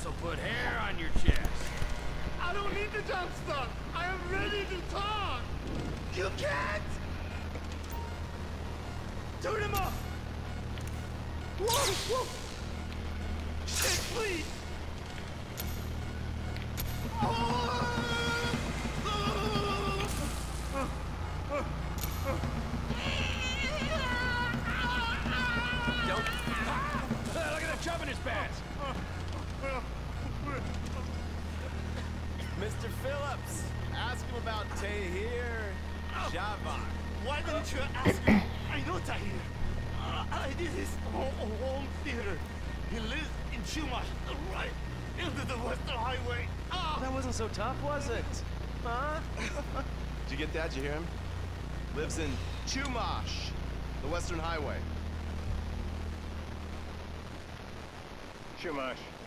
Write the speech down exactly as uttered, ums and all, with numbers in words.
This'll put hair on your chest. I don't need the jump stuff. I am ready to talk. You can't. Turn him off. Whoa, whoa. Shit, please. Don't. Ah! Look at the chub in his pants. Mister Phillips, ask him about Tahir Java. Why didn't you ask him? I know Tahir. Uh, I did his home, home theater. He lives in Chumash, right into the Western Highway. Ah! That wasn't so tough, was it? Huh? Did you get that? Did you hear him? Lives in Chumash, the Western Highway. Chumash.